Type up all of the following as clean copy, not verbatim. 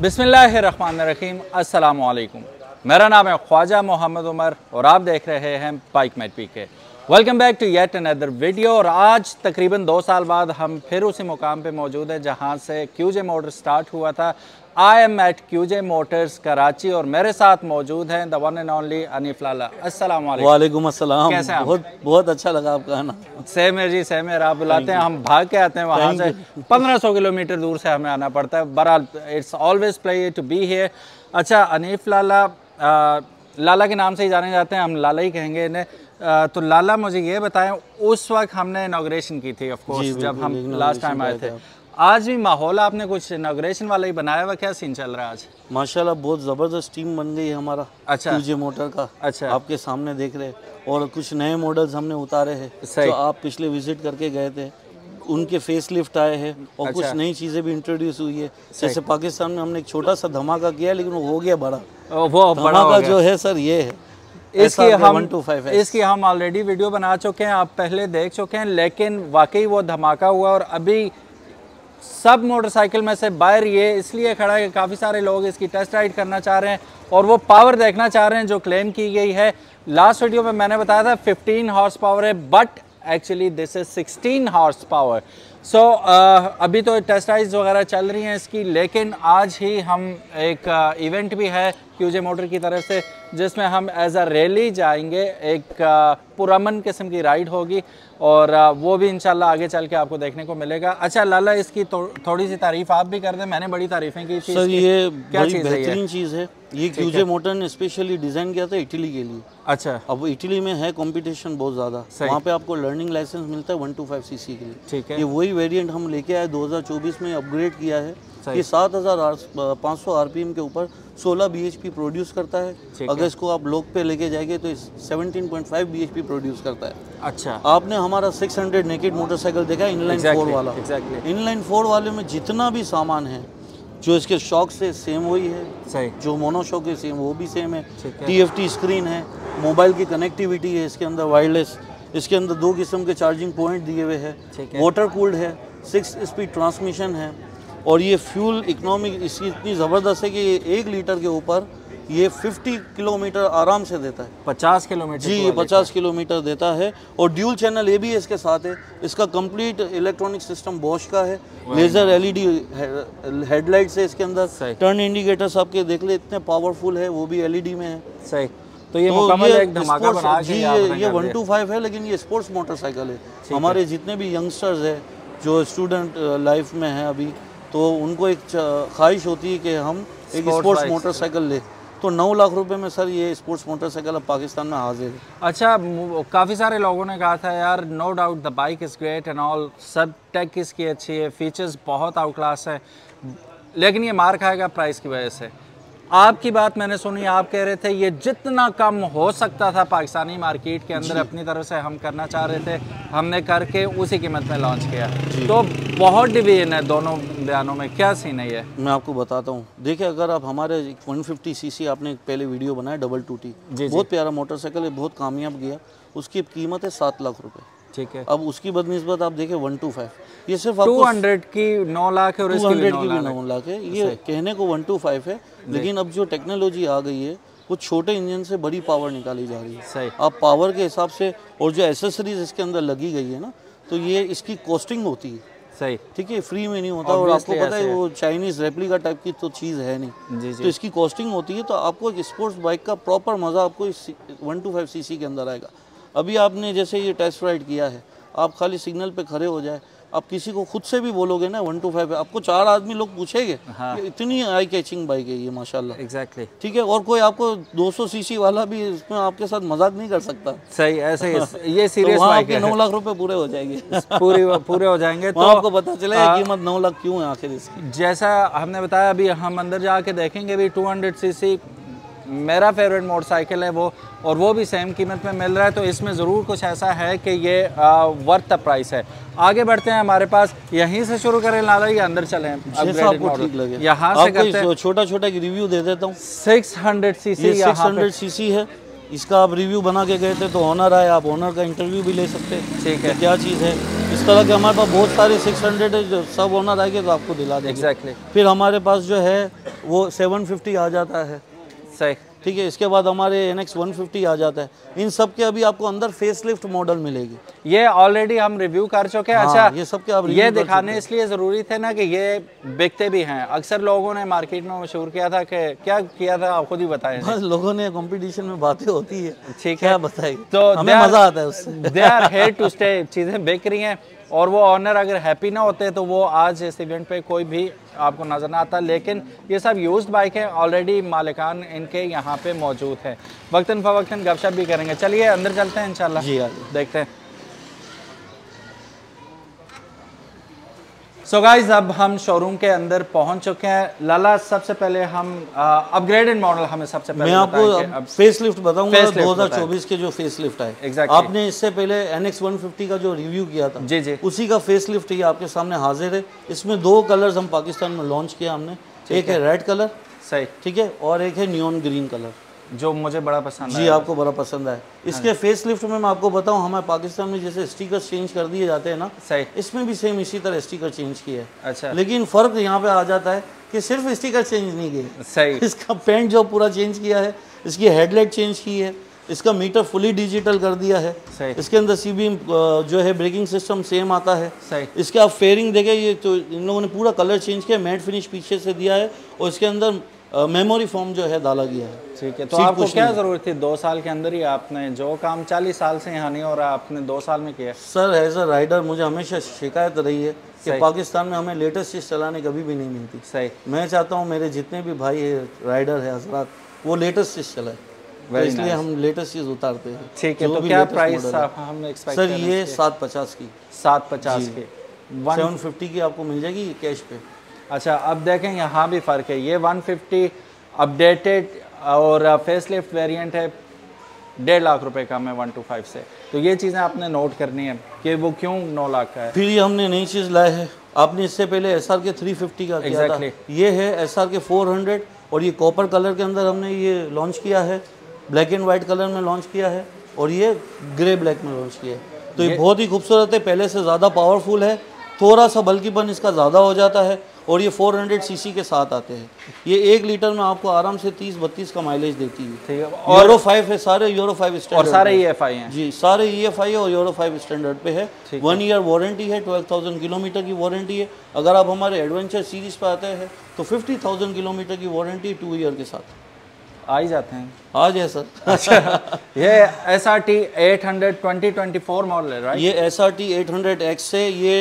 बिस्मिल्लाहिर्रहमानिर्रहीम, अस्सलामु अलैकुम। मेरा नाम है ख्वाजा मोहम्मद उमर और आप देख रहे हैं bike mate PK. Welcome back to yet another video. और आज तकरीबन 2 साल बाद हम फिर उसी मुकाम पे मौजूद हैं जहां से क्यूजे मोटर स्टार्ट हुआ था। I am at QJ Motors Karachi और मेरे साथ मौजूद हैं the one and only Anif Lala. अस्सलाम वालेकुम। वालेकुम अस्सलाम। कैसे हैं? बहुत अच्छा लगा आपका आना। सेम है जी, सेम है। आप बुलाते हैं, हम भाग के आते हैं वहाँ से। 1500 किलोमीटर दूर से हमें आना पड़ता है। बहरहाल it's always play to be here. अच्छा अनीफ लाला, लाला के नाम से ही जाने जाते हैं, हम लाला ही कहेंगे इन्हें। तो लाला मुझे ये बताएं, उस वक्त हमने इनॉग्रेशन की थी ऑफ कोर्स जब हम लास्ट टाइम आए थे। आज भी माहौल आपने कुछ इनॉग्रेशन वाला ही बनाया हुआ, क्या सीन चल रहा है आज? माशाल्लाह बहुत ज़बरदस्त टीम बन गई है हमारा। अच्छा, क्यूजे मोटर का। अच्छा, आपके सामने देख रहे हैं और कुछ नए मॉडल्स हमने उतारे हैं जो आप पिछले विजिट करके गए थे, उनके फेस लिफ्ट आए हैं और कुछ नई चीज़ें भी इंट्रोड्यूस हुई है। जैसे पाकिस्तान में हमने एक छोटा सा धमाका किया लेकिन वो हो गया बड़ा। वो धमाका जो है सर ये है, इसकी हम ऑलरेडी वीडियो बना चुके हैं, आप पहले देख चुके हैं। लेकिन वाकई वो धमाका हुआ और अभी सब मोटरसाइकिल में से बाहर ये इसलिए खड़ा है कि काफ़ी सारे लोग इसकी टेस्ट राइड करना चाह रहे हैं और वो पावर देखना चाह रहे हैं जो क्लेम की गई है। लास्ट वीडियो में मैंने बताया था 15 हॉर्स पावर है, but actually this is 16 horse power. So अभी तो टेस्ट राइड्स वगैरह चल रही हैं इसकी, लेकिन आज ही हम एक इवेंट भी है क्यूजे मोटर की तरफ से जिसमें हम एज अ रैली जाएंगे। एक पुरअमन किस्म की राइड होगी और वो भी इंशाल्लाह आगे चल के आपको देखने को मिलेगा। अच्छा लाला, इसकी थोड़ी सी तारीफ आप भी कर दें, मैंने बड़ी तारीफें की थी। सर ये बड़ी बेहतरीन चीज़ है। ये क्यूजे मोटर ने स्पेशली डिज़ाइन किया था इटली के लिए। अच्छा, अब इटली में है कंपटीशन बहुत ज़्यादा, वहाँ पे आपको लर्निंग लाइसेंस मिलता है 125 सीसी के लिए। ठीक है, ये वही वेरिएंट हम लेके आए 2024 में, अपग्रेड किया है। ये 7500 आरपीएम के ऊपर 16 बीएचपी प्रोड्यूस करता है। अगर इसको आप लोक पे लेके जाएंगे तो 17.5 बीएचपी प्रोड्यूस करता है। अच्छा, आपने हमारा 600 नेकेड मोटरसाइकिल देखा है, इनलाइन 4 वाला। इनलाइन 4 वाले में जितना भी सामान है जो इसके शॉक से सेम वही है, सही। जो मोनो शॉक है सेम वो भी सेम है। TFT स्क्रीन है, मोबाइल की कनेक्टिविटी है इसके अंदर, वायरलेस। इसके अंदर 2 किस्म के चार्जिंग पॉइंट दिए हुए हैं, वाटर कूल्ड है, 6 स्पीड ट्रांसमिशन है और ये फ्यूल इकोनॉमिक इसकी इतनी ज़बरदस्त है कि ये 1 लीटर के ऊपर ये 50 किलोमीटर आराम से देता है। 50 किलोमीटर जी, ये 50 किलोमीटर देता है। और ड्यूल चैनल ABS के साथ है। इसका कंप्लीट इलेक्ट्रॉनिक सिस्टम बॉश का है। लेज़र LED हेडलाइट्स है इसके अंदर। टर्न इंडिकेटर्स आपके देख ले इतने पावरफुल है, वो भी LED में है। सही। तो ये मुकम्मल एक धमाका बना के ये 125 है लेकिन ये स्पोर्ट्स मोटरसाइकिल है। हमारे जितने भी यंगस्टर्स है जो स्टूडेंट लाइफ में है अभी, तो उनको एक ख्वाहिश होती है कि हम एक स्पोर्ट्स मोटरसाइकिल ले, तो 9 लाख रुपए में सर ये स्पोर्ट्स मोटरसाइकिल अब पाकिस्तान में हाजिर है। अच्छा, काफ़ी सारे लोगों ने कहा था यार no doubt the bike is great and all, सब टेक इसकी अच्छी है, फीचर्स बहुत आउट क्लास है, लेकिन ये मार खाएगा प्राइस की वजह से। आपकी बात मैंने सुनी, आप कह रहे थे ये जितना कम हो सकता था पाकिस्तानी मार्केट के अंदर अपनी तरफ से हम करना चाह रहे थे, हमने करके उसी कीमत में लॉन्च किया। तो बहुत डिवीजन है दोनों बयानों में, क्या सीन है ये? मैं आपको बताता हूँ। देखिए, अगर आप हमारे 150 सीसी आपने पहले वीडियो बनाया 222T, बहुत प्यारा मोटरसाइकिल है, बहुत कामयाब गया। उसकी कीमत है 7 लाख रुपये। ठीक है। अब उसकी बदनिस्बत आप देखें 125, ये सिर्फ 200 की 9 लाख है और 200 की भी 9 लाख है। ये कहने को 125 है लेकिन अब जो टेक्नोलॉजी आ गई है वो छोटे इंजन से बड़ी पावर निकाली जा रही है। सही। आप पावर के हिसाब से और जो एसेसरीज इसके अंदर लगी गई है ना, तो ये इसकी कॉस्टिंग होती है। सही। ठीक है, फ्री में नहीं होता। और आपको पता है वो चाइनीज रेप्लिका टाइप की तो चीज़ है नहीं, तो इसकी कॉस्टिंग होती है। तो आपको एक स्पोर्ट्स बाइक का प्रॉपर मज़ा आपको इस 125 सीसी के अंदर आएगा। अभी आपने जैसे ये टेस्ट राइड किया है, आप खाली सिग्नल पे खड़े हो जाए, आप किसी को खुद से भी बोलोगे ना 125 है, आपको 4 आदमी लोग पूछेंगे। हाँ। इतनी आई कैचिंग बाइक है ये माशाल्लाह। एग्जैक्टली। ठीक है, और कोई आपको 200 सीसी वाला भी इसमें आपके साथ मजाक नहीं कर सकता। सही, ऐसे ये सीरियस तो बाइक है। 9 लाख रुपए पूरे हो जाएंगे पूरे हो जाएंगे। तो आपको पता चलेगा कीमत 9 लाख क्यों है आखिर इसकी। जैसा हमने बताया, अभी हम अंदर जाके देखेंगे भी 200 सीसी मेरा फेवरेट मोटरसाइकिल है वो, और वो भी सेम कीमत में मिल रहा है। तो इसमें ज़रूर कुछ ऐसा है कि ये वर्थ द प्राइस है। आगे बढ़ते हैं, हमारे पास यहीं से शुरू करें लाला या अंदर चलें? आपको ठीक लगे यहाँ से करते हैं। छोटा छोटा रिव्यू दे देता हूँ। 600 सीसी 600 सीसी है। इसका आप रिव्यू बना के गए थे तो ओनर आए, आप ओनर का इंटरव्यू भी ले सकते हैं। ठीक है, क्या चीज़ है। इस तरह के हमारे पास बहुत सारे 600 है, जो सब ओनर आएंगे तो आपको दिला देंगे। एग्जैक्टली। फिर हमारे पास जो है वो 750 आ जाता है। सही, ठीक है। इसके बाद हमारे NX 150 आ जाता है। इन सब के अभी आपको अंदर फेसलिफ्ट मॉडल मिलेगी। ये ऑलरेडी हम रिव्यू कर चुके हैं। हाँ, अच्छा, ये सब के आप रिव्यू ये दिखाने इसलिए ज़रूरी थे ना कि ये बिकते भी हैं। अक्सर लोगों ने मार्केट में मशहूर किया था कि क्या किया था, आप खुद ही बताएं। बस लोगों ने कंपटीशन में बातें होती है, ठीक है, क्या बताइए, तो हमें मज़ा आता है उससे। They are here to stay, चीज़ें बिक रही हैं और वो ऑनर अगर हैप्पी ना होते तो वो आज इस इवेंट पे कोई भी आपको नज़र ना आता। लेकिन ये सब यूज्ड बाइक है, ऑलरेडी मालिकान इनके यहाँ पे मौजूद है। वक्तन फ़वक्तन गपशप भी करेंगे। चलिए अंदर चलते हैं इंशाल्लाह, जी देखते हैं। सो गाइज, अब हम शोरूम के अंदर पहुंच चुके हैं। लाला, सबसे पहले हम अपग्रेडेड मॉडल हमें सबसे पहले मैं आपको फेसलिफ्ट बताऊंगा। 2024 के जो फेसलिफ्ट है, exactly. आपने इससे पहले NX 150 का जो रिव्यू किया था, जी जी, उसी का फेसलिफ्ट ये आपके सामने हाजिर है। इसमें 2 कलर्स हम पाकिस्तान में लॉन्च किया हमने। एक है रेड कलर, सही, ठीक है, और एक है नियॉन ग्रीन कलर, जो मुझे बड़ा पसंद है। जी, आपको बड़ा पसंद आया। इसके फेसलिफ्ट में मैं आपको बताऊं, हमारे पाकिस्तान में जैसे स्टिकर्स चेंज कर दिए जाते हैं ना, सही, इसमें भी सेम इसी तरह स्टिकर चेंज किए है। अच्छा, लेकिन फ़र्क यहाँ पे आ जाता है कि सिर्फ स्टिकर चेंज नहीं किए, सही, इसका पेंट जो पूरा चेंज किया है, इसकी हेडलाइट चेंज की है, इसका मीटर फुली डिजिटल कर दिया है, सही, इसके अंदर सीबीएम जो है ब्रेकिंग सिस्टम सेम आता है, सही। इसके आप फेयरिंग देखें, ये तो इन लोगों ने पूरा कलर चेंज किया, मैट फिनिश पीछे से दिया है और इसके अंदर मेमोरी फॉर्म जो है डाला गया है। ठीक है, तो आपको क्या ज़रूरत थी 2 साल के अंदर ही, आपने जो काम 40 साल से यहाँ नहीं हो रहा आपने 2 साल में किया? सर, एज अ राइडर मुझे हमेशा शिकायत रही है कि पाकिस्तान में हमें लेटेस्ट चीज़ चलाने कभी भी नहीं मिलती। सही, मैं चाहता हूँ मेरे जितने भी भाई है राइडर है हजरात, वो लेटेस्ट चीज़ चलाए, तो इसलिए हम लेटेस्ट चीज़ उतारते हैं। ठीक है, तो क्या प्राइस हम एक्सपेक्ट सर? ये 750 की, 750 की 750 की आपको मिल जाएगी कैश पे। अच्छा, अब देखें यहाँ भी फ़र्क है। ये 150 अपडेटेड और फेसलिफ्ट वेरिएंट है, 1.5 लाख रुपए का है 125 से। तो ये चीज़ें आपने नोट करनी है कि वो क्यों 9 लाख का है। फिर ये हमने नई चीज़ लाए है। आपने इससे पहले SR के 350 का किया था, ये है SR के 400 और ये कॉपर कलर के अंदर हमने ये लॉन्च किया है, ब्लैक एंड वाइट कलर में लॉन्च किया है और ये ग्रे ब्लैक में लॉन्च किया है। तो ये बहुत ही खूबसूरत है, पहले से ज़्यादा पावरफुल है, थोड़ा सा बल्कीपन इसका ज़्यादा हो जाता है और ये 400 सीसी के साथ आते हैं। ये 1 लीटर में आपको आराम से 30-32 का माइलेज देती है। ठीक है, और यूरो 5 है, सारे यूरो 5 स्टैंडर्ड और सारे EFI हैं। जी, सारे EFI और यूरो 5 स्टैंडर्ड पे है। 1 ईयर वारंटी है, 12,000 किलोमीटर की वारंटी है। अगर आप हमारे एडवेंचर सीरीज़ पे आते हैं तो 50,000 किलोमीटर की वारंटी 2 ईयर के साथ आ ही जाते हैं। आ जाए सर। अच्छा, ये SRT 800 2024 मॉडल है, राइट? ये SRT 800X से ये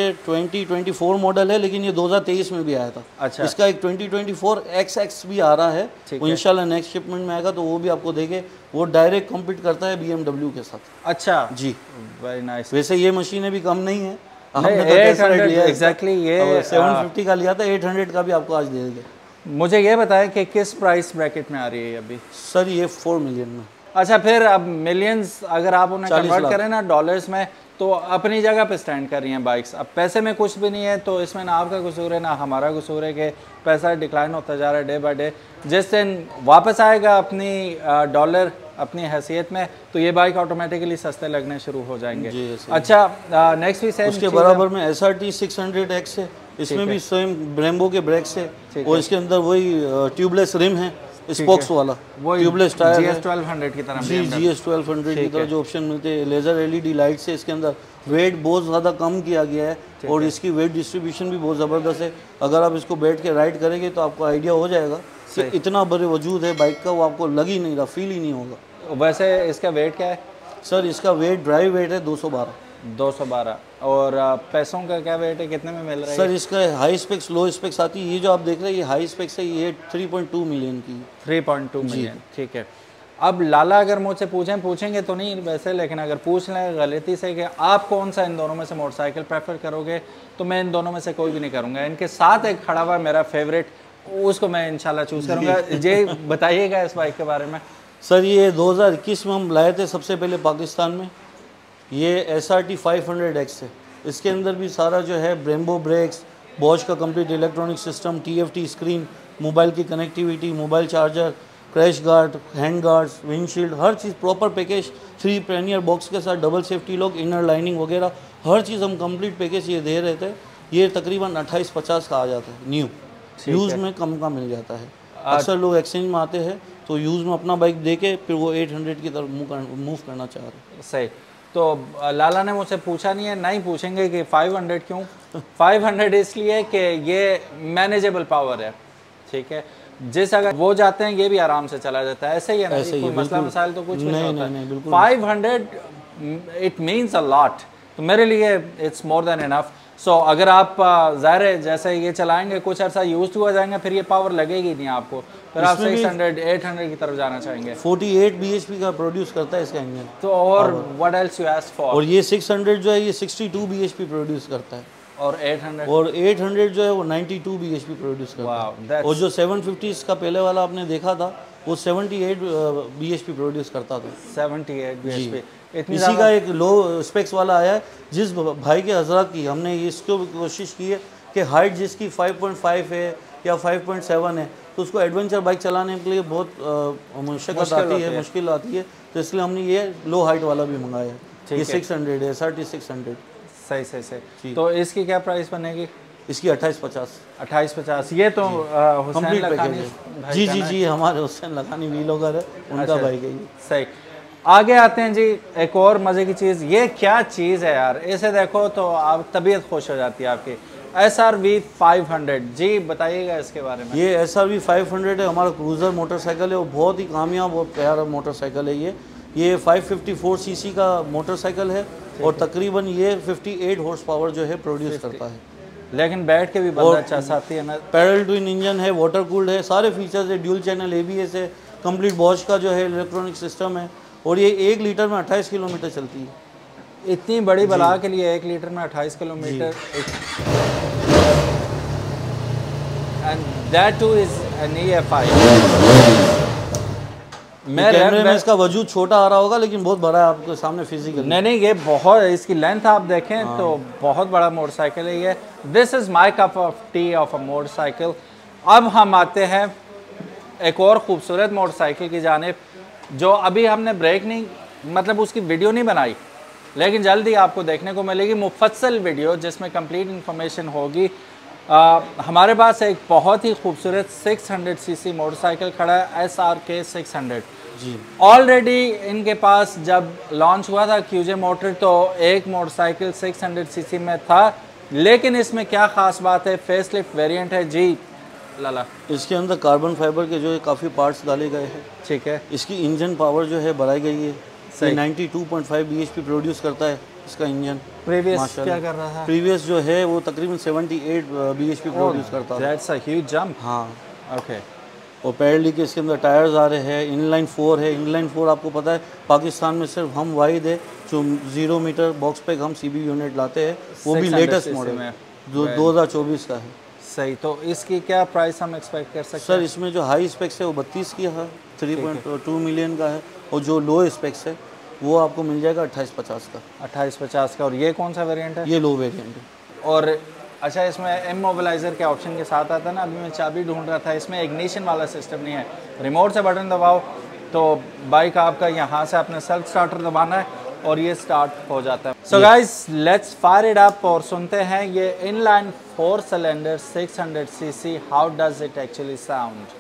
2024 मॉडल है, लेकिन ये 2023 में भी आया था। अच्छा, इसका एक 2024 XX भी आ रहा है, वो इंशाल्लाह नेक्स्ट शिपमेंट में आएगा, तो वो भी आपको देंगे। वो डायरेक्ट कम्पीट करता है BMW के साथ। अच्छा जी, वेरी नाइस। वैसे ये मशीनें भी कम नहीं है, हमने तो 800 एग्जैक्टली ये 750 का लिया था, 800 का भी आपको आज दे देंगे। मुझे ये बताएं कि किस प्राइस ब्रैकेट में आ रही है अभी? सर ये 4 मिलियन में। अच्छा, फिर अब मिलियंस अगर आप उन्हें कन्वर्ट करें ना डॉलर्स में, तो अपनी जगह पे स्टैंड कर रही हैं बाइक्स। अब पैसे में कुछ भी नहीं है, तो इसमें ना आपका कसूर है ना हमारा कसूर है कि पैसा डिक्लाइन होता जा रहा है डे बाय डे। जिस दिन वापस आएगा अपनी डॉलर अपनी हैसियत में, तो ये बाइक ऑटोमेटिकली सस्ते लगने शुरू हो जाएंगे। अच्छा, नेक्स्ट भी सेम उसके बराबर में SRT 600X है, इसमें भी सेम ब्रेम्बो के ब्रेक्स है और इसके अंदर वही ट्यूबलेस रिम है, स्पोक्स वाला, वो ट्यूबलेस टायर है, GS1200 की तरह। जी, GS1200 की तरह जो ऑप्शन मिलते हैं। लेज़र LED लाइट से इसके अंदर वेट बहुत ज़्यादा कम किया गया है और इसकी वेट डिस्ट्रीब्यूशन भी बहुत ज़बरदस्त है। अगर आप इसको बैठ के राइड करेंगे तो आपको आइडिया हो जाएगा कि इतना बड़े वजूद है बाइक का, वो आपको लग ही नहीं रहा, फील ही नहीं होगा। वैसे इसका वेट क्या है? सर इसका वेट ड्राइव वेट है 212 और पैसों का क्या वेट है, कितने में मिल रहा है? सर इसका हाई स्पेक्स लो स्पेक्स आती है। ये जो आप देख रहे हैं ये हाई स्पेक्स है, ये 3.2 मिलियन की। 3.2 मिलियन, ठीक है। अब लाला अगर मुझसे पूछेंगे तो नहीं वैसे, लेकिन अगर पूछ लें गलती से कि आप कौन सा इन दोनों में से मोटरसाइकिल प्रेफर करोगे, तो मैं इन दोनों में से कोई भी नहीं करूँगा। इनके साथ एक खड़ा हुआ मेरा फेवरेट, उसको मैं इंशाल्लाह चूज़ करूँगा। जी बताइएगा इस बाइक के बारे में। सर ये 2021 में हम लाए थे सबसे पहले पाकिस्तान में। ये SRT 500X है। इसके अंदर भी सारा जो है ब्रेम्बो ब्रेक्स, बॉश का complete electronic system, TFT screen, mobile की connectivity, mobile charger, crash guard, hand guards, windshield, हर चीज़ प्रॉपर पैकेज, 3 प्रीमियर बॉक्स के साथ, double safety lock, inner lining वगैरह हर चीज़ हम कंप्लीट पैकेज ये दे रहे थे। ये तकरीबन 2850 का आ जाता है न्यू, यूज़ में कम का मिल जाता है। अक्सर लोग एक्सचेंज में आते हैं तो यूज़ में अपना बाइक दे के फिर वो 800 की तरफ मूव करना चाह रहे हैं। सही। तो लाला ने मुझसे पूछा नहीं है, नहीं पूछेंगे कि 500 क्यों। 500 इसलिए कि ये मैनेजेबल पावर है, ठीक है। जिस अगर वो जाते हैं ये भी आराम से चला जाता है, ऐसे ही है ना, कोई मसला मसाइल तो कुछ नहीं होता है। 500 इट मीन्स अ लॉट, तो मेरे लिए it's more than enough. So अगर आप ज़ाहिर है जैसे ये चलाएंगे कुछ अर्सा यूज हो जाएंगे, फिर ये पावर लगेगी नहीं आपको, फिर आप 600 800 की तरफ जाना चाहेंगे। 48 bhp का प्रोड्यूस करता है इसका इंजन। तो और what else you ask for. और ये 600 जो है ये 62 bhp प्रोड्यूस करता है, और 800 जो है वो 92 bhp प्रोड्यूस करता है। और जो 750 का पहले वाला आपने देखा था वो 78 bhp प्रोड्यूस करता था। 78 bhp इसी का एक लो स्पेक्स वाला आया है। जिस भाई के हजरत की हमने इसको कोशिश की है कि हाइट जिसकी 5.5 है या 5.7 है तो उसको एडवेंचर बाइक चलाने के लिए बहुत मुश्किल आती है, तो इसलिए हमने ये लो हाइट वाला भी मंगाया है। ये 600 है, 3600। सही। तो इसकी क्या प्राइस बनेगी? इसकी 2850। 2850। ये तो हुसैन लखानी जी हमारे हुसैन लखानी व्लॉगर है, उनका बाइक है। सही। आगे आते हैं जी, एक और मज़े की चीज़। ये क्या चीज़ है यार, इसे देखो तो आप तबीयत खुश हो जाती है आपकी। SRV 500, जी बताइएगा इसके बारे में। ये SRV 500 है, हमारा क्रूज़र मोटरसाइकिल है, वो बहुत ही कामयाब बहुत प्यारा मोटरसाइकिल है। ये 554 सीसी का मोटरसाइकिल है और तकरीबन ये 58 हॉर्स पावर जो है प्रोड्यूस करता है। लेकिन बैठ के भी बंदा अच्छा साथी है ना। पैरेलल ट्विन इंजन है, वाटर कूल्ड है, सारे फीचर्स है, ड्यूल चैनल ABS है, कंप्लीट बॉश का जो है इलेक्ट्रॉनिक सिस्टम है। और ये 1 लीटर में 28 किलोमीटर चलती है। इतनी बड़ी बला के लिए 1 लीटर में 28 kilometre, and that too is an EFI। कैमरे में इसका वजूद छोटा आ रहा होगा लेकिन बहुत बड़ा है आपके सामने फिजिकल। नहीं ये बहुत, इसकी लेंथ आप देखें तो बहुत बड़ा मोटरसाइकिल है ये। This is my cup of tea of a motorcycle. अब हम आते हैं एक और खूबसूरत मोटरसाइकिल की जानिब, जो अभी हमने ब्रेक नहीं, मतलब उसकी वीडियो नहीं बनाई, लेकिन जल्दी आपको देखने को मिलेगी मुफस्सल वीडियो जिसमें कंप्लीट इंफॉर्मेशन होगी। हमारे पास एक बहुत ही खूबसूरत 600 सीसी मोटरसाइकिल खड़ा है, SRK 600 जी। ऑलरेडी इनके पास जब लॉन्च हुआ था QJ मोटर तो एक मोटरसाइकिल 600 सीसी में था, लेकिन इसमें क्या ख़ास बात है, फेसलिफ्ट वेरिएंट है जी लाला। इसके अंदर कार्बन फाइबर के जो है काफ़ी पार्ट्स डाले गए हैं, ठीक है। इसकी इंजन पावर जो है बढ़ाई गई है, 92.5 bhp प्रोड्यूस करता है इसका इंजन। प्रीवियस क्या कर रहा था? प्रीवियस जो है वो तकरीबन 78 bhp प्रोड्यूस करता है। That's a huge jump. हाँ ओके। और पैरेलल के इसके अंदर टायर्स आ रहे हैं, इनलाइन 4 है। इनलाइन 4 आपको पता है पाकिस्तान में सिर्फ हम वाहिद है जो 0 मीटर बॉक्स पे हम CB यूनिट लाते हैं, वो भी लेटेस्ट मॉडल है जो 2024 का है। सही। तो इसकी क्या प्राइस हम एक्सपेक्ट कर सकते हैं? सर इसमें जो हाई स्पेक्स है वो 32 की है, 3.2 मिलियन का है, और जो लो स्पेक्स है वो आपको मिल जाएगा 2850 का। 2850 का। और ये कौन सा वेरिएंट है? ये लो वेरिएंट है। और अच्छा, इसमें इमोबिलाइजर के ऑप्शन के साथ आता है ना, अभी मैं चाबी ढूंढ रहा था, इसमें इग्निशन वाला सिस्टम नहीं है, रिमोट से बटन दबाओ तो बाइक आपका यहाँ से अपने सेल्फ स्टार्टर दबाना है और ये स्टार्ट हो जाता है। So guys let's fire it up और सुनते हैं ये inline 4 cylinder 600 CC, how does it actually sound.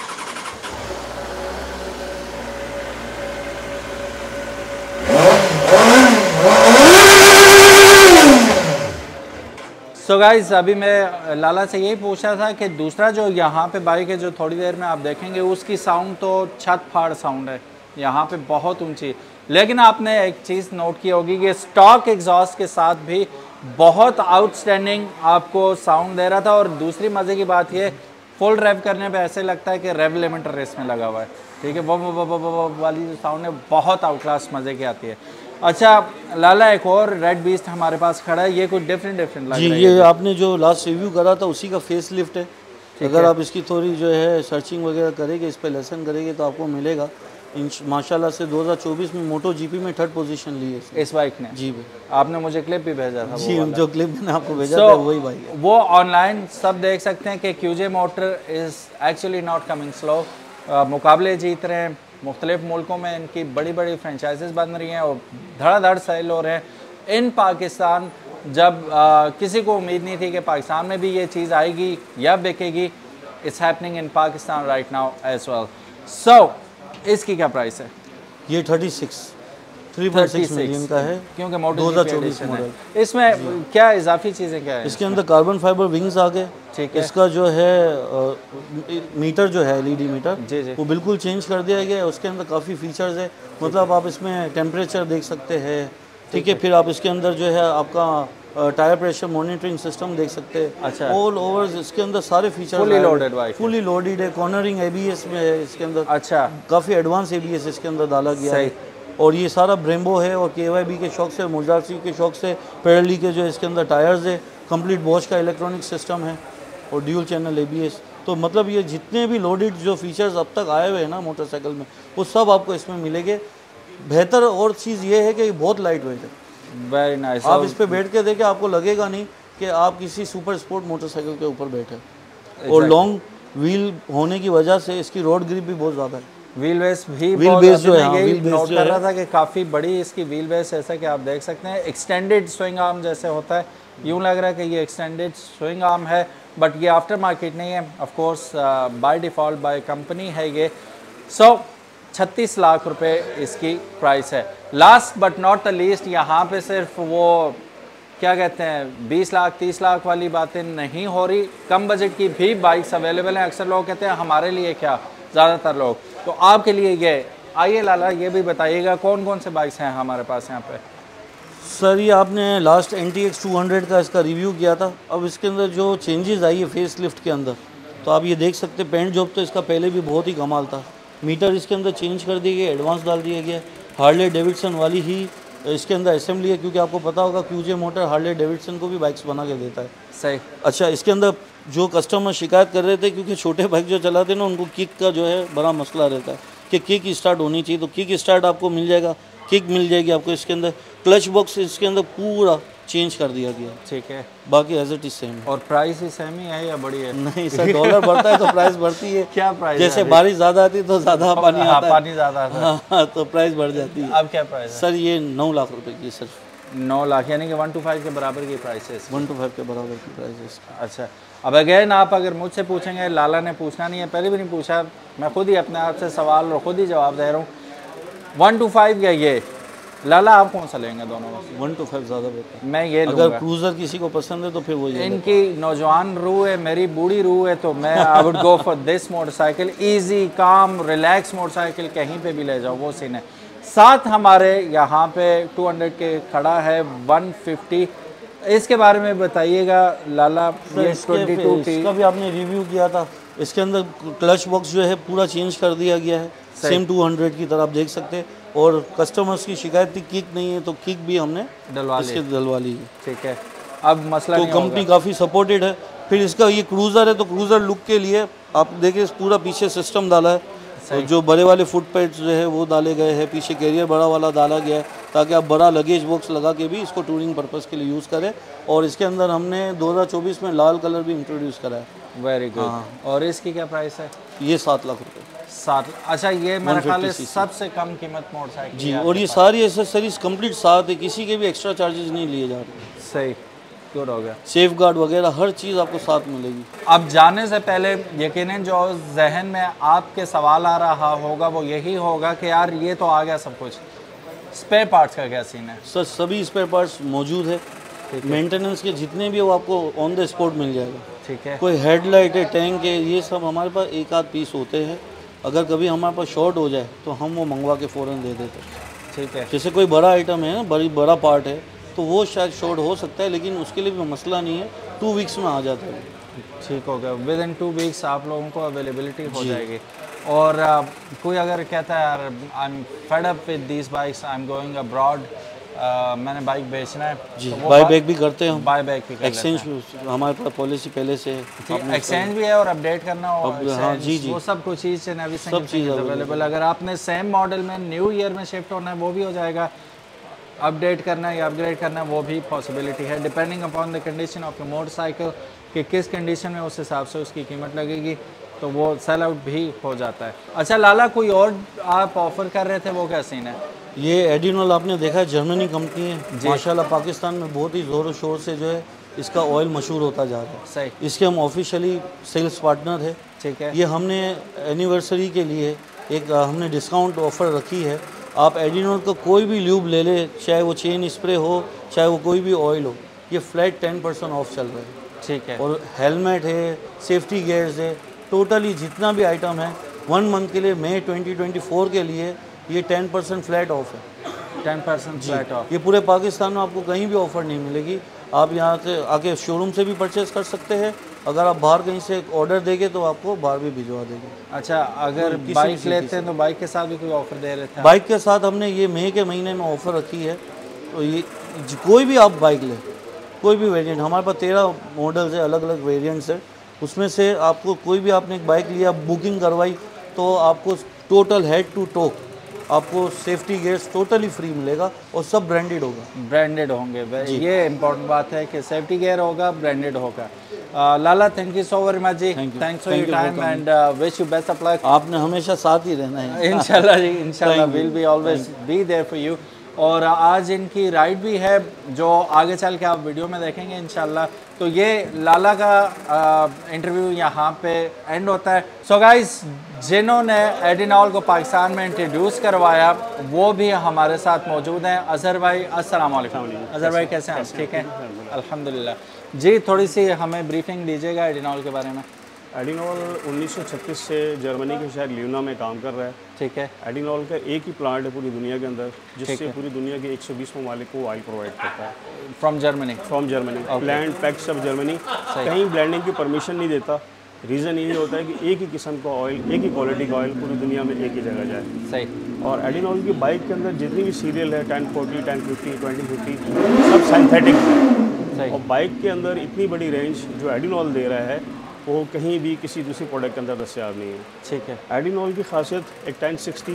So guys अभी मैं लाला से यही पूछा था कि दूसरा जो यहाँ पे बाइक है जो थोड़ी देर में आप देखेंगे उसकी साउंड तो छत फाड़ साउंड है, यहाँ पे बहुत ऊंची। लेकिन आपने एक चीज़ नोट की होगी कि स्टॉक एग्जॉस्ट के साथ भी बहुत आउटस्टैंडिंग आपको साउंड दे रहा था। और दूसरी मज़े की बात ये, फुल रेव करने पे ऐसे लगता है कि रेव लिमिटर रेस में लगा हुआ है, ठीक है। वो वाली जो साउंड है बहुत आउट क्लास मज़े की आती है। अच्छा लाला, एक और रेड बीस्ट हमारे पास खड़ा है, ये कुछ डिफरेंट लग रहा है। ये आपने जो लास्ट रिव्यू करा था उसी का फेस लिफ्ट है। अगर आप इसकी थोड़ी जो है सर्चिंग वगैरह करेंगे, इस पर लेसन करेंगे तो आपको मिलेगा। माशाल्लाह से 2024 में MotoGP में 3rd पोजीशन ली है इस बाइक ने। जी भाई, आपने मुझे क्लिप भी भेजा था। जी जो क्लिप मैंने आपको भेजा था वही बाइक है। वो ऑनलाइन सब देख सकते हैं कि QJ motor is actually not coming slow. मुकाबले जीत रहे हैं, मुख्तलिफ मुल्कों में इनकी बड़ी बड़ी फ्रेंचाइजेस बन रही हैं और धड़ाधड़ सेल हो रहे हैं इन पाकिस्तान। जब किसी को उम्मीद नहीं थी कि पाकिस्तान में भी ये चीज़ आएगी या बिकेगी, it's happening in Pakistan right now as well. सो इसकी क्या प्राइस है? ये 3.6 मिलियन का है, क्योंकि मॉडल 2024 मॉडल। इसमें क्या इजाफी चीज़ें क्या है? इसके अंदर कार्बन फाइबर विंग्स आ गए। ठीक है। इसका जो है मीटर जो है LED मीटर, जी जी, वो बिल्कुल चेंज कर दिया गया है। उसके अंदर काफ़ी फीचर्स है, मतलब आप इसमें टेम्परेचर देख सकते हैं, ठीक है। फिर आप इसके अंदर जो है आपका टायर प्रेशर मॉनिटरिंग सिस्टम देख सकते हैं। अच्छा, ऑल ओवर इसके अंदर सारे फीचर्स फुली लोडेड है। कॉर्नरिंग ABS में है इसके अंदर। अच्छा, काफ़ी एडवांस ABS इसके अंदर डाला गया है। और ये सारा ब्रेम्बो है और KYB के शौक से, मुजारसी के शौक से, पेडली के जो इसके अंदर टायर्स है, कंप्लीट बॉश का इलेक्ट्रॉनिक सिस्टम है और ड्यूल चैनल ABS। तो मतलब ये जितने भी लोडेड जो फीचर्स अब तक आए हुए हैं ना मोटरसाइकिल में, वो सब आपको इसमें मिलेंगे। बेहतर और चीज़ ये है कि ये बहुत लाइट वेट है। Very nice. आप इस पर बैठ के देखें, आपको लगेगा नहीं कि आप किसी सुपर स्पोर्ट मोटरसाइकिल के ऊपर बैठे। और लॉन्ग व्हील होने की वजह से इसकी रोड ग्रिप भी बहुत ज़्यादा है। व्हील बेस भी जो है, यही नोट कर रहा था कि काफ़ी बड़ी इसकी व्हील बेस, जैसा कि आप देख सकते हैं एक्सटेंडेड स्विंग आर्म जैसे होता है, यूँ लग रहा है कि ये एक्सटेंडेड स्विंग आर्म है, बट ये आफ्टर मार्केट नहीं है, of course by default by company है ये। 36 लाख रुपए इसकी प्राइस है। Last but not the least, यहाँ पे सिर्फ वो क्या कहते हैं 20 लाख 30 लाख वाली बातें नहीं हो रही, कम बजट की भी बाइक्स अवेलेबल हैं। अक्सर लोग कहते हैं हमारे लिए क्या, ज़्यादातर लोग, तो आपके लिए ये। आइए लाला, ये भी बताइएगा कौन कौन से बाइक्स हैं हमारे पास यहाँ पे? सर ये आपने लास्ट NTX 200 का इसका रिव्यू किया था। अब इसके अंदर जो चेंजेस आई है फेस लिफ्ट के अंदर, तो आप ये देख सकते हैं। पेंट जॉब तो इसका पहले भी बहुत ही कमाल था। मीटर इसके अंदर चेंज कर दिए गए, एडवांस डाल दिया गया। हार्ले डेविडसन वाली ही इसके अंदर असेंबली है, क्योंकि आपको पता होगा QJ मोटर हार्ले डेविडसन को भी बाइक्स बना के देता है। सही। अच्छा, इसके अंदर जो कस्टमर शिकायत कर रहे थे, क्योंकि छोटे बाइक जो चलाते हैं ना, उनको किक का जो है बड़ा मसला रहता है कि किक स्टार्ट होनी चाहिए, तो किक स्टार्ट आपको मिल जाएगा, किक मिल जाएगी आपको इसके अंदर। क्लच बॉक्स इसके अंदर पूरा चेंज कर दिया गया। ठीक है, बाकी एज इट इज सेम। और प्राइस ही सेम ही है या बड़ी है? नहीं सर, डॉलर बढ़ता है तो प्राइस बढ़ती है। क्या प्राइस? जैसे बारिश ज़्यादा आती है तो ज़्यादा पानी आता है। पानी ज़्यादा आता है। हाँ, तो प्राइस बढ़ जाती है। अब क्या प्राइस है? सर ये 9 लाख रुपए की, सिर्फ 9 लाख, यानी कि 125 के बराबर की प्राइस है। 125 के बराबर की प्राइस है। अच्छा, अब अगेन आप अगर मुझसे पूछेंगे, लाला ने पूछना नहीं है, पहले भी नहीं पूछा, मैं खुद ही अपने आप से सवाल और खुद ही जवाब दे रहा हूँ। 125 या ये, लाला आप कौन सा लेंगे दोनों में? 125 ज़्यादा बेहतर। मैं ये अगर क्रूजर किसी को पसंद है तो फिर वो ये। इनकी नौजवान रूह है, मेरी बूढ़ी रूह है, तो मैं I would go for this motorcycle. Easy, calm, relax motorcycle, कहीं पे भी ले जाओ, वो सीन है। साथ हमारे यहाँ पे 200 के खड़ा है 150, इसके बारे में बताइएगा लाला। ये 22T इसका भी आपने रिव्यू किया था। इसके अंदर क्लच बॉक्स जो है पूरा चेंज कर दिया गया है, सेम 200 की तरह आप देख सकते हैं। और कस्टमर्स की शिकायत थी किक नहीं है, तो किक भी हमने डलवा ली है। ठीक है, अब मसला तो नहीं कंपनी काफ़ी सपोर्टेड है। फिर इसका ये क्रूज़र है, तो क्रूज़र लुक के लिए आप देखिए पूरा पीछे सिस्टम डाला है। तो जो बड़े वाले फुट पैड्स जो है वो डाले गए हैं, पीछे कैरियर बड़ा वाला डाला गया है, ताकि आप बड़ा लगेज बॉक्स लगा के भी इसको टूरिंग पर्पस के लिए यूज़ करें। और इसके अंदर हमने 2024 में लाल कलर भी इंट्रोड्यूस करा है। Very good. और इसकी क्या प्राइस है? ये 7 लाख रुपये। 7। अच्छा, ये मेरे ख्याल है सबसे कम कीमत मोटरसाइकिल जी। और ये सारी एसेसरीज कंप्लीट साथ है, किसी के भी एक्स्ट्रा चार्जेस नहीं लिए जा रहे। सही, गुड हो गया। सेफ गार्ड वगैरह हर चीज़ आपको साथ मिलेगी। अब जाने से पहले यकीनन जो जहन में आपके सवाल आ रहा होगा वो यही होगा कि यार ये तो आ गया सब कुछ, स्पेयर पार्ट्स का क्या सीन है? सर सभी स्पेयर पार्ट्स मौजूद है। मेंटेनेंस के जितने भी वो आपको ऑन द स्पॉट मिल जाएगा। ठीक है। कोई हेडलाइट है, टैंक है, ये सब हमारे पास एक आध पीस होते हैं। अगर कभी हमारे पास शॉर्ट हो जाए तो हम वो मंगवा के फ़ौरन दे देते हैं। ठीक है। जैसे कोई बड़ा आइटम है, बड़ा पार्ट है, तो वो शायद शॉर्ट हो सकता है, लेकिन उसके लिए भी मसला नहीं है, 2 वीक्स में आ जाता है। ठीक हो गया, विद इन 2 वीक्स आप लोगों को अवेलेबिलिटी हो जाएगी। और कोई अगर कहता है यार I am fed up with these bikes, I am going abroad, मैंने बाइक बेचना है, जी, तो बाय बैक भी करते हैं हम। बाय बैक भी एक्सचेंज हमारे पास पॉलिसी पहले से है। एक्सचेंज भी है और अपडेट करना हो, हाँ जी जी, वो सब कुछ चीज़ सब चीज़ अवेलेबल। अगर आपने सेम मॉडल में न्यू ईयर में शिफ्ट होना है वो भी हो जाएगा, अपडेट करना है या अपग्रेड करना है वो भी पॉसिबिलिटी है, depending upon the condition of your motorcycle कि किस कंडीशन में उस हिसाब से उसकी कीमत लगेगी, तो वो सेल आउट भी हो जाता है। अच्छा लाला, कोई और आप ऑफर कर रहे थे, वो क्या सीन है? ये एडिनोल आपने देखा है, जर्मनी कंपनी है माशाल्लाह, पाकिस्तान में बहुत ही ज़ोर शोर से जो है इसका ऑयल मशहूर होता जा रहा है। सही। इसके हम ऑफिशियली सेल्स पार्टनर है ठीक है। ये हमने एनिवर्सरी के लिए एक हमने डिस्काउंट ऑफ़र रखी है। आप एडिनॉल का कोई भी ल्यूब ले ले, चाहे वो चेन स्प्रे हो, चाहे वो कोई भी ऑयल हो, ये फ्लैट 10% ऑफ चल रहा है। ठीक है। और हेलमेट है, सेफ्टी गियर्स है, टोटली जितना भी आइटम है 1 मंथ के लिए, मई 2024 के लिए ये 10% फ्लैट ऑफ है। 10% फ्लैट ऑफ। ये पूरे पाकिस्तान में आपको कहीं भी ऑफ़र नहीं मिलेगी। आप यहाँ से आके शोरूम से भी परचेज़ कर सकते हैं। अगर आप बाहर कहीं से ऑर्डर देंगे तो आपको बाहर भी भिजवा देंगे। अच्छा, अगर बाइक लेते हैं तो बाइक के साथ भी कोई ऑफ़र दे रहे थे? बाइक के साथ हमने ये मई के महीने में ऑफ़र रखी है। तो ये कोई भी आप बाइक लें, कोई भी वेरिएंट, हमारे पास 13 मॉडल्स है, अलग अलग वेरिएंट्स है। उसमें से आपको कोई भी आपने एक बाइक लिया, बुकिंग करवाई, तो आपको टोटल हेड टू टो आपको सेफ्टी गियर्स टोटली फ्री मिलेगा और सब ब्रांडेड होगा। ब्रांडेड होंगे, ये इम्पोर्टेंट बात है कि सेफ्टी गियर होगा, ब्रांडेड होगा। Lala, thank you so very much जी, thanks for your time and wish you best of luck. आपने हमेशा साथ ही रहना है। इंशाल्लाह जी, इंशाल्लाह will be always be there for you. और आज इनकी राइड भी है जो आगे चल के आप वीडियो में देखेंगे इंशाल्लाह। तो ये लाला का इंटरव्यू यहाँ पे एंड होता है। सो गाइस, जिन्होंने एडिनॉल को पाकिस्तान में इंट्रोड्यूस करवाया वो भी हमारे साथ मौजूद हैं। अजहर भाई, अस्सलाम वालेकुम। अजहर भाई कैसे हैं? ठीक है, अल्हम्दुलिल्लाह जी। थोड़ी सी हमें ब्रीफिंग दीजिएगा एडिनॉल के बारे में। एडिनॉल 1936 से जर्मनी के शहर ल्यूना में काम कर रहा है। ठीक है। एडिनॉल का एक ही प्लांट है पूरी दुनिया के अंदर जिससे पूरी दुनिया के 120 ममालिक को ऑयल प्रोवाइड करता है। From Germany? From Germany, plant packs of Germany. कहीं ब्लेंडिंग की परमिशन नहीं देता। रीज़न ये होता है कि एक ही किस्म का ऑयल, एक ही क्वालिटी का ऑयल पूरी दुनिया में एक ही जगह जाए। सही। और एडिनॉल की बाइक के अंदर जितनी भी सीरियल है 1040, 1050, 2050 सब सिंथेटिक है। और बाइक के अंदर इतनी बड़ी रेंज जो एडिनॉल दे रहा है वो कहीं भी किसी दूसरी प्रोडक्ट के अंदर दस्तियाब नहीं है। ठीक है। एडिनॉल की खासियत एक 1060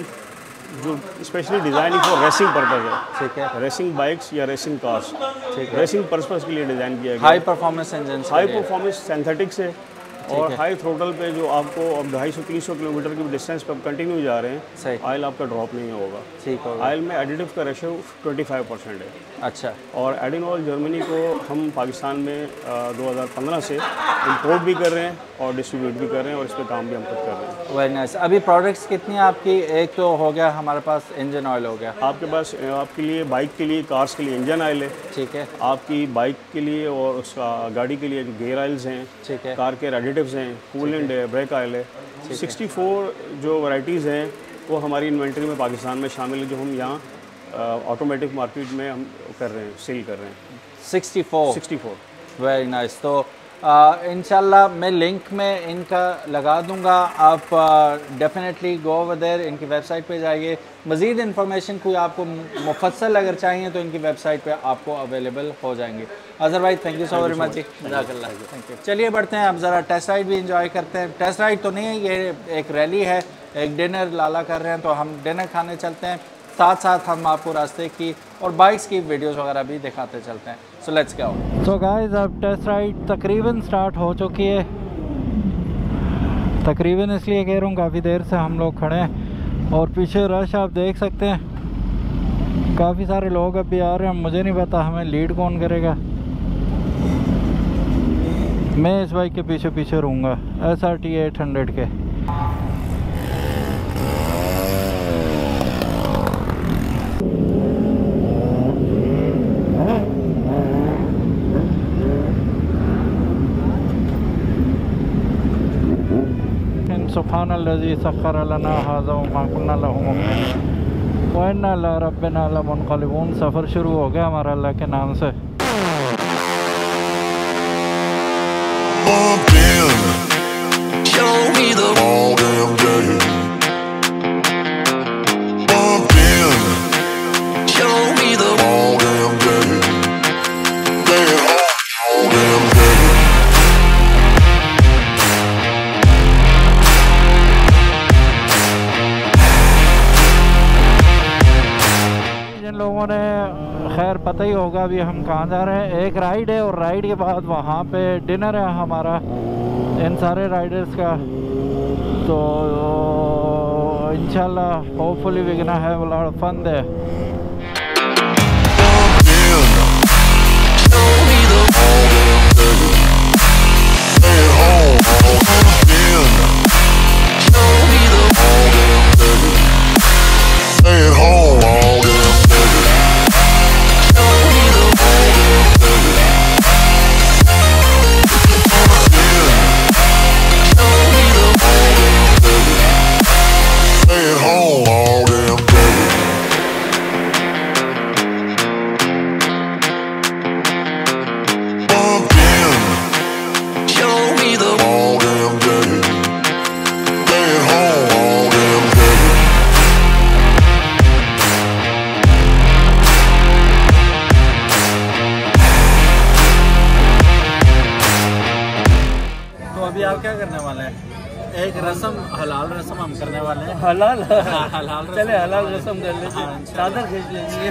जो specially design for racing purpose है। ठीक है। रेसिंग बाइक्स या रेसिंग कार्स, ठीक है, रेसिंग पर्पज़ के लिए डिज़ाइन किया गया। High performance engine, high performance synthetic से और हाई थ्रोटल पे जो आपको अब 250-300 किलोमीटर की डिस्टेंस पे कंटिन्यू जा रहे हैं, ऑयल आपका ड्रॉप नहीं होगा। ठीक होगा। ऑयल में एडिटिव का रेशियो 25% है। अच्छा। और एडिनॉल जर्मनी को हम पाकिस्तान में 2015 से इंपोर्ट भी कर रहे हैं और डिस्ट्रीब्यूट भी कर रहे हैं और इस पर काम भी हम खुद कर रहे हैं। Very nice. अभी प्रोडक्ट्स कितनी हैं आपकी? एक तो हो गया हमारे पास इंजन ऑयल हो गया, आपके पास आपके लिए बाइक के लिए, कार्स के लिए इंजन ऑयल है। ठीक है। आपकी बाइक के लिए और उसका गाड़ी के लिए गियर ऑयल्स हैं। ठीक है। कार के एडिटिव्स हैं, कूलेंट है, ब्रेक ऑयल है। 64 जो वैरायटीज़ हैं वो हमारी इन्वेंट्री में पाकिस्तान में शामिल है जो हम यहाँ ऑटोमेटिक मार्केट में हम कर रहे हैं, सेल कर रहे हैं। 64। Very nice. तो इंशाल्लाह मैं लिंक में इनका लगा दूंगा, आप डेफिनेटली गो ओवर देयर, इनकी वेबसाइट पे जाइए। मज़ीद इन्फॉर्मेशन कोई आपको मुफस्सल अगर चाहिए तो इनकी वेबसाइट पे आपको अवेलेबल हो जाएंगे। अजहर भाई, thank you so very much जी, जज़ाकल्लाह, थैंक यू। चलिए बढ़ते हैं, अब ज़रा टेस्ट राइड भी इंजॉय करते हैं। टेस्ट राइड तो नहीं है, ये एक रैली है, एक डिनर लाला कर रहे हैं तो हम डिनर खाने चलते हैं, साथ साथ हम आपको रास्ते की और बाइक्स की वीडियोस वगैरह भी दिखाते चलते हैं। So let's go. So guys, अब टेस्ट राइड तकरीबन स्टार्ट हो चुकी है। तकरीबन इसलिए कह रहा हूँ, काफ़ी देर से हम लोग खड़े हैं और पीछे रश आप देख सकते हैं, काफ़ी सारे लोग अभी आ रहे हैं। मुझे नहीं पता हमें लीड कौन करेगा, मैं इस बाइक के पीछे पीछे रहूँगा, SRT 800 के। सुब्हानल्लज़ी सख्खर लना हाज़ा वमा कुन्ना लहू मुक़रिनीन व इन्ना इला रब्बिना लमुनक़लिबून। सफ़र शुरू हो गया हमारा अल्लाह के नाम से। लोगों ने खैर पता ही होगा अभी हम कहाँ जा रहे हैं। एक राइड है और राइड के बाद वहाँ पे डिनर है हमारा इन सारे राइडर्स का। तो इंशाल्लाह hopefully we gonna have a lot of fun there. अभी आप क्या करने वाले हैं? एक रस्म, हलाल रस्म हम करने वाले हैं। हलाल हलाल चले हलाल रस्म कर लेंगे। चादर खींच लेंगे।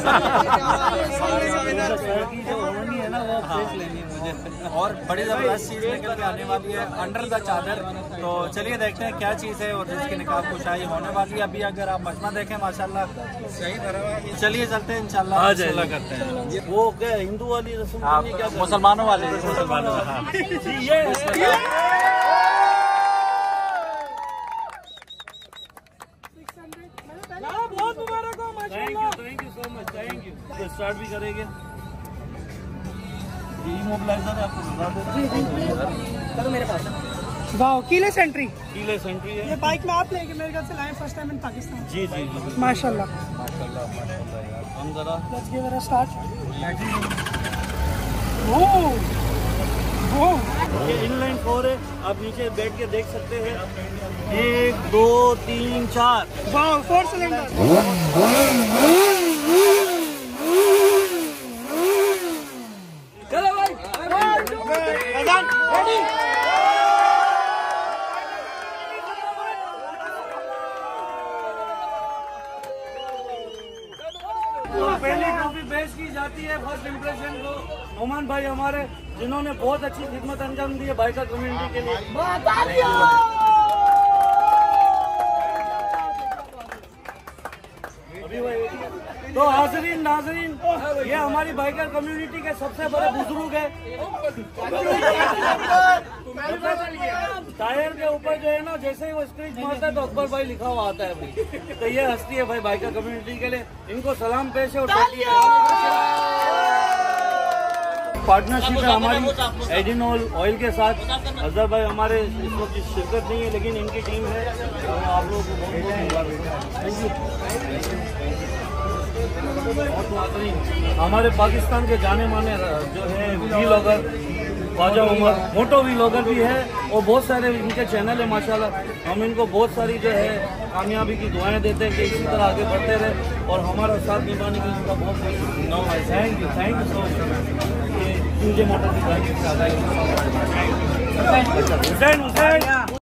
जो होनी है ना वो खींच लेंगे मुझे। और बड़ी ज़बरदस्त चीज़ निकल के आने वाली है, अंडर द चादर। तो चलिए देखते हैं क्या चीज़ है और जिसकी निकाह कुशाई होने वाली है। अभी अगर आप मजमा देखें माशाल्लाह सही भरा हुआ है। चलिए चलते हैं इंशाल्लाह, बिस्मिल्लाह करते हैं। वो क्या हिंदू वाली रस्म क्या मुसलमानों वाले, मुसलमानों वाले। बहुत मुबारक हो, माशाल्लाह। Thank you so much, thank you. तो स्टार्ट भी करेंगे। ये मोबिलाइजर है, आपको बता देता हूं मेरे पास। वाह, कीलेस एंट्री है। ये बाइक में आप लेके मेरे घर से लाए फर्स्ट टाइम इन पाकिस्तान। जी जी माशाल्लाह। हम जरा let's give it a start. ये इनलाइन 4 है, आप नीचे बैठ के देख सकते हैं। 1 2 3 4। वाह, 4 सिलेंडर। चलो भाई, रेडी। तो पहली ट्रॉफी पेश की जाती है फर्स्ट इम्प्रेशन को नोमान भाई हमारे, जिन्होंने बहुत अच्छी खिदमत अंजाम दी है बाइकर कम्युनिटी के लिए। तो हाज़रीन नाज़रीन, ये हमारी बाइकर कम्युनिटी के सबसे बड़े बुजुर्ग है। टायर के ऊपर जो है ना, जैसे ही वो स्क्रीच मारता है तो अकबर भाई लिखा हुआ आता है भाई। तो ये हस्ती है भाई बाइकर कम्युनिटी के लिए, इनको सलाम पेश है। और पार्टनरशिप है हमारी एडिनॉल ऑयल के साथ। अजहर भाई हमारे इस वक्त शिरकत नहीं है, लेकिन इनकी टीम है। तो आप लोगों को बहुत थैंक यू। हमारे पाकिस्तान के जाने माने जो है vlogger Khawaja Umar, moto vlogger भी है, और बहुत सारे इनके चैनल है माशाल्लाह। हम इनको बहुत सारी जो है कामयाबी की दुआएं देते हैं कि इसी तरह आगे बढ़ते रहे और हमारा साथ निभाने की इनका बहुत बहुत थैंक यू सो मच। ये मोटर की